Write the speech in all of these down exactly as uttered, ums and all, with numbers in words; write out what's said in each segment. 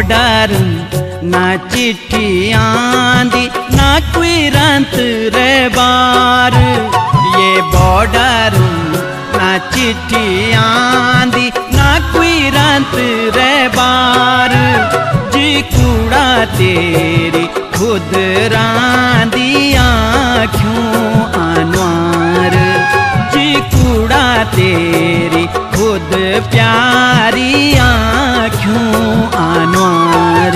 Border ना चिट्ठी आंदी ना कोई रंत रे बार। ये बॉर्डर ना चिट्ठी आंदी ना कोई रंत रे बार। जी कूड़ा तेरी खुद रांदी आँखों अनवार। जी कूड़ा तेरी खुद प्यारी आँखों अनवार।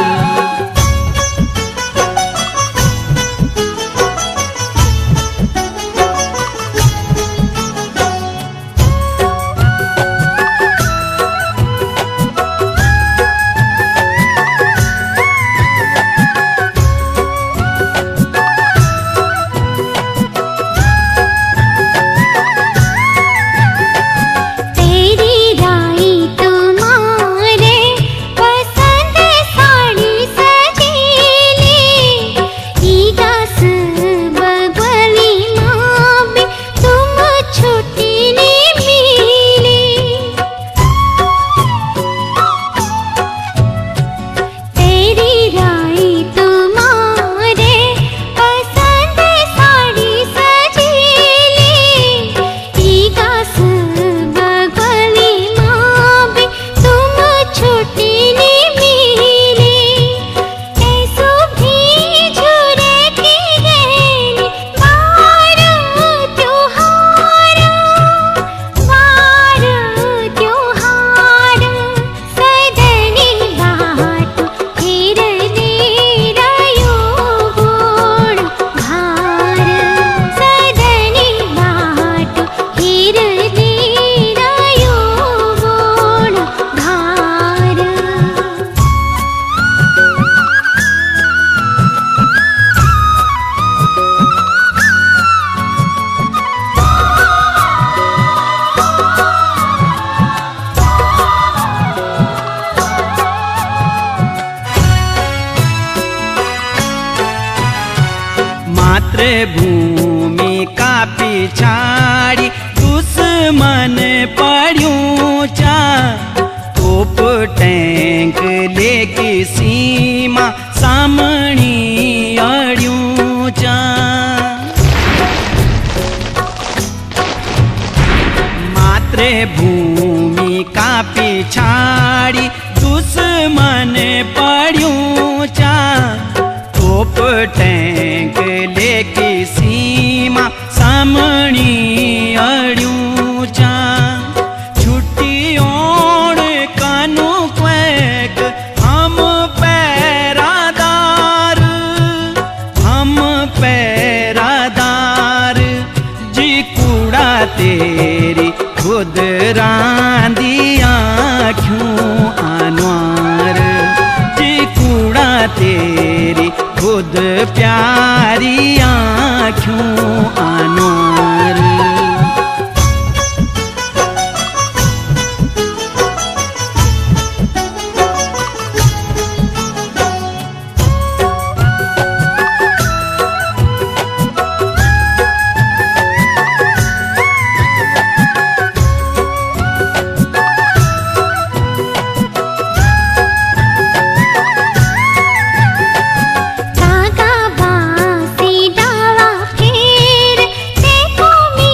मातृभूमि का पिछाड़ी दुश्मन पड़्यूं चा। तोप टैंक लेके सीमा सामणी अड़्यूं चा। मातृभूमि का पिछाड़ी दुश्मन पड़्यूं चा। तोप टैंक लेके सीमा सामणी अड़्यूं चा। छुट्टी ओण कानू क्वैक हम पैरादार। हम पैरादार। जी कूड़ा तेरी खुद रांदी आँखों अनवार। जी कूड़ा तेरी खुद प्यारी आँखों अनवार। धागा बासी डाला फेर देखो मी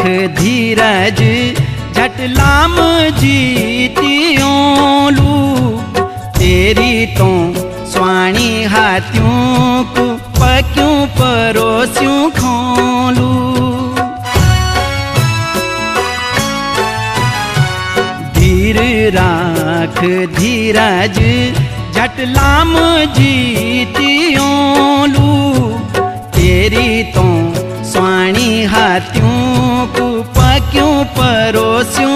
राख धीरज झट लाम जीतियों लू तेरी तो स्वाणी हाथियों को पक्यों परोस्यों खोलू धीर राख धीरज झट लाम जीतियों लू तेरी तो स्वाणी हाथियों को पक्यों परोस्यों